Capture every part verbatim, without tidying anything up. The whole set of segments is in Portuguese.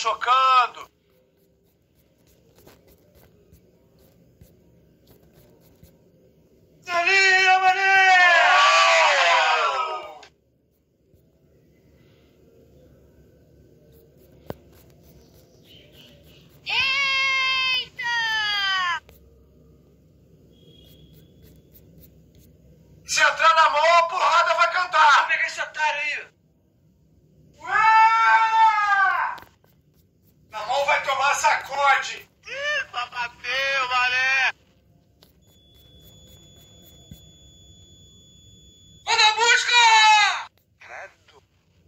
chocando! Seria, mané! Eita! Se entrar na mão, a porrada vai cantar! Vou pegar esse otário aí! Ué! Na mão vai tomar sacode! Ih, bateu, mané! Manda busca! Credo.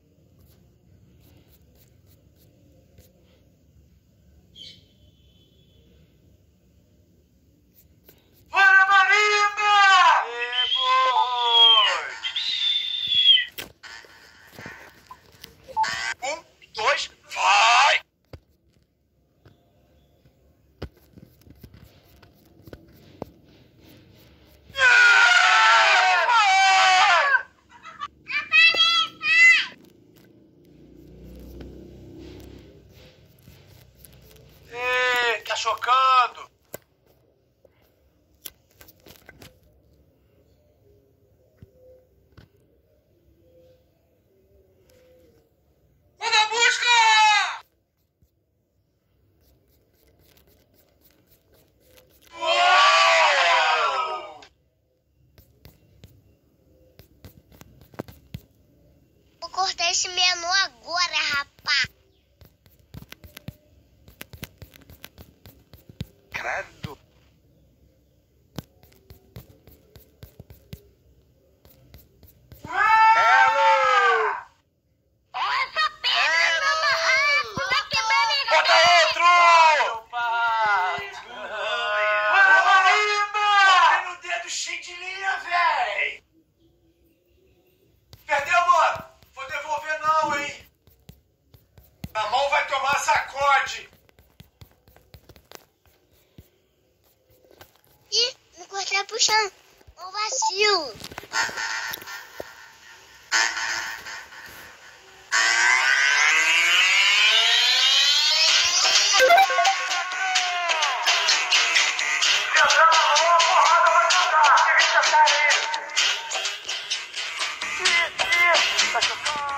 Bora, marimba! E boi! Um, dois, vai! Ei, tá chocando! Manda busca! Uau! Vou cortar esse menu agora, rapá. Credo. Hello! Olha essa pedra na barraca, vai quebrar minha Bota outro! Bora, marimba! Tem no dedo cheio de linha, véi! Perdeu, mano? Vou devolver não, hein? Na mão vai tomar sacode! Ih, não cortei puxando. Ô vacilo. Se entrar na mão, a porrada vai cantar! Pega esse otário aí! Ih, ih, tá chocando!